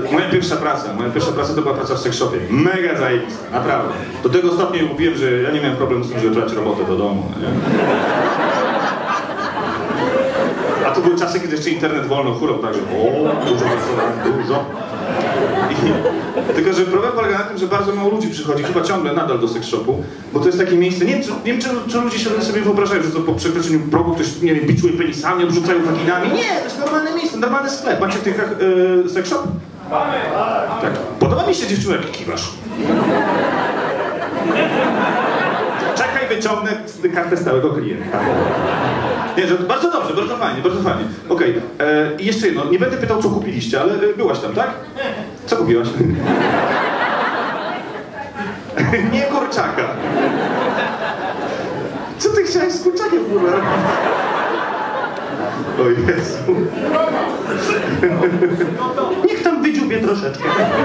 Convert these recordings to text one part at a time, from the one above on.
moja pierwsza praca to była praca w seksshopie. Mega zajebista, naprawdę. Do tego stopnia mówiłem, że ja nie miałem problemu z tym, żeby brać robotę do domu, nie? A to były czasy, kiedy jeszcze internet wolno hurał, także dużo pracowałem, dużo. Tylko że problem polega na tym, że bardzo mało ludzi przychodzi, chyba ciągle nadal do sekshopu, bo to jest takie miejsce, nie wiem czy ludzie sobie wyobrażają, że to po przekroczeniu progu ktoś, nie wiem, biczuje penisami, obrzucają waginami. Nie, to jest normalne miejsce, normalny sklep. Macie w tych seksshop? Tak. Podoba mi się dziewczyna, jak kiwasz. Czekaj, wyciągnę kartę stałego klienta. Nie, że bardzo dobrze, bardzo fajnie, bardzo fajnie. Okej, i jeszcze jedno, nie będę pytał, co kupiliście, ale byłaś tam, tak? Co kupiłaś? Nie kurczaka. Co ty chciałeś z kurczakiem, kurwa? O Jezu. Niech tam wydziubie troszeczkę.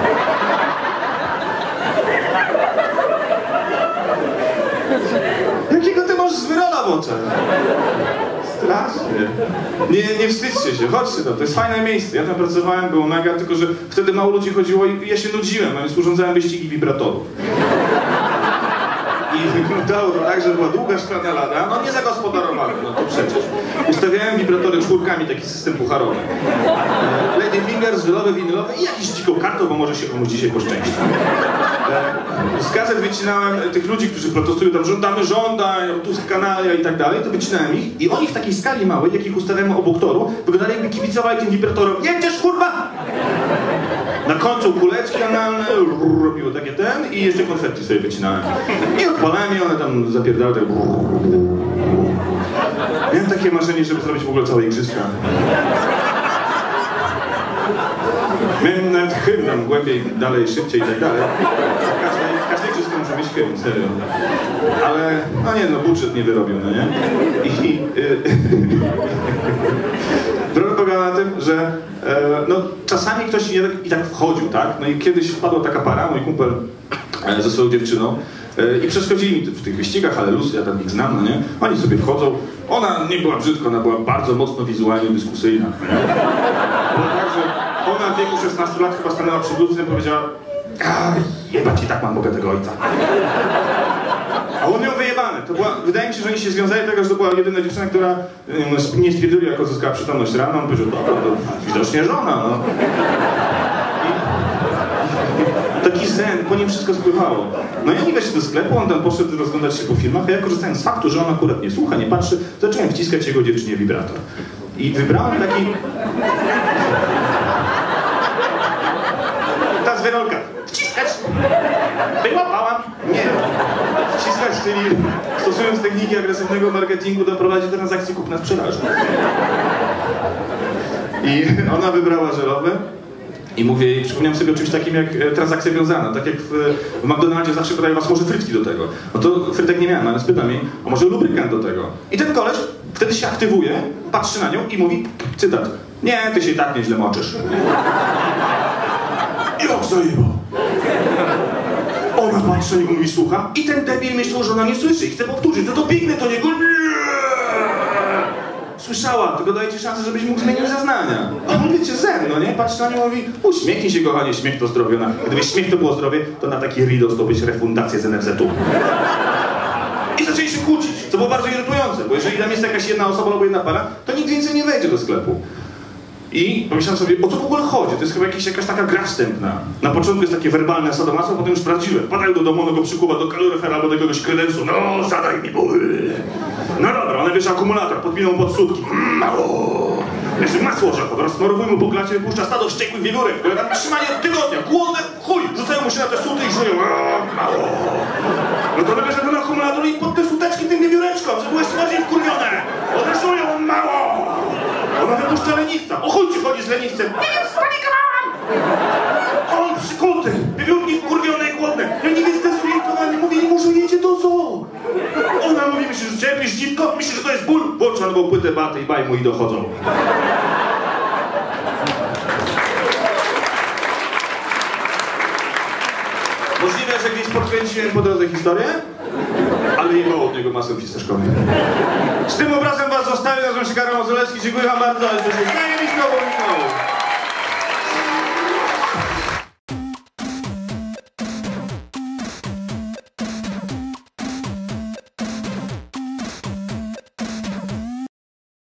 Jakiego ty masz zwyrola w oczach? Strasznie. Nie wstydźcie się, chodźcie tam, to jest fajne miejsce. Ja tam pracowałem, było mega, tylko że wtedy mało ludzi chodziło i ja się nudziłem, a więc urządzałem wyścigi wibratorów. I wyglądało to tak, że była długa szklana lada, no nie zagospodarowane, no to przecież. Ustawiałem wibratory czwórkami, taki system pucharowy. Lady Fingers, żelowe, winylowe i jakiś dziką kartą, bo może się komuś dzisiaj poszczęści. Z gazet wycinałem tych ludzi, którzy protestują tam, żądamy żądań, Tusk kanalia i tak dalej, to wycinałem ich i oni w takiej skali małej, jak ich ustawiamy obok toru, wyglądali jakby kibicowali tym wibratorom. Jedziesz, kurwa! Na końcu kuleczki analne, robiło takie ten i jeszcze konfetti sobie wycinałem. I odpalałem i one tam zapierdały tak. Miałem takie marzenie, żeby zrobić w ogóle całe igrzyska. Miałem nawet hymn tam głębiej, dalej, szybciej i tak dalej. Każde igrzysko muszę mieć hymn, serio. Ale, no nie, no budżet nie wyrobił, no nie? Problem polega na tym, że no, czasami ktoś i tak wchodził, tak? No i kiedyś wpadła taka para, mój kumpel ze swoją dziewczyną i przeszkodzili mi w tych wyścigach, ale luz, ja tam ich znam, no nie? Oni sobie wchodzą, ona nie była brzydka, ona była bardzo mocno wizualnie dyskusyjna. Było tak, że ona w wieku 16 lat chyba stanęła przed lustrem i powiedziała: jebać i tak mam bogatego ojca. A on miał wyjebane. To była, wydaje mi się, że oni się związali tego, że to była jedyna dziewczyna, która nie stwierdziła, jak odzyskała przytomność rano. On powiedział: dobra, to widocznie żona, no. I taki zen, po nim wszystko spływało. No i oni weszli do sklepu, on tam poszedł rozglądać się po filmach, a ja korzystając z faktu, że on akurat nie słucha, nie patrzy, zacząłem wciskać jego dziewczynie wibrator. I wybrałem taki... Ta zwyrolka. Wciskać! Wyłapałam! Nie. Wciskać, czyli stosując techniki agresywnego marketingu, doprowadzi do transakcji kupna-sprzedaży. I ona wybrała żelowe. I mówię jej, przypomniałem sobie o czymś takim jak transakcja wiązana. Tak jak w McDonaldzie zawsze podają was może frytki do tego. No to frytek nie miałem, ale spytam jej, a może lubrykant do tego. I ten koleś wtedy się aktywuje, patrzy na nią i mówi, cytat: nie, ty się i tak nieźle moczysz. I jak zajeba. Ona patrzy i mówi, słucha. I ten debil myślał, że ona nie słyszy i chce powtórzyć. No to biegnę do niego. Słyszała, tylko dajcie szansę, żebyś mógł zmienić zeznania. A on, wiecie, zen, no nie? Patrz na nią i mówi, uśmiechnij się, kochanie, śmiech to zdrowie. Gdyby śmiech to było zdrowie, to na taki RIDO zdobyć refundację z NFZ-u. I zaczęli się kłócić, co było bardzo irytujące, bo jeżeli tam jest jakaś jedna osoba albo jedna para, to nikt więcej nie wejdzie do sklepu. I pomyślałem sobie, o co w ogóle chodzi? To jest chyba jakaś taka gra wstępna. Na początku jest takie werbalne sadomaso, potem już prawdziwe. Wpadają do domu, ono go przykuwa do kaloryfera albo do jakiegoś kredensu. No, zadaj mi ból. No dobra, one bierze akumulator, podpiną pod sutki. Mało. Jeszcze masło orzechowe, rozsmarowuj mu po klacie, wypuszcza stado wściekłych wiewiórek, które tam trzymali od tygodnia. Głodne, chuj, rzucają mu się na te suty i żują. Mało. No to bierze ten akumulator i pod te suteczki tym wiewióreczkom, żeby były jeszcze bardziej wkurwione. One żują, mało. Ona wypuszcza leniwca. O chuj ci chodzi z leniwcem. Nie wiem, spanikowałam! On przykuty. Wiewiórki wkurwione i głodne. Leniwiec zdezorientowany. Mówi, muszę jedzie do zoo. Ona mówi, myślisz, że cierpisz dziwko? Myślisz, że to jest ból? Włącz albo płytę baty i baj mu i dochodzą. Możliwe, że gdzieś podkręciłem po drodze historię, ale nie było od niego masę fistaszkowej. Z tym obrazem was zostawię, nazywam się Karol Modzelewski, dziękuję wam bardzo, ale to się zajebistą.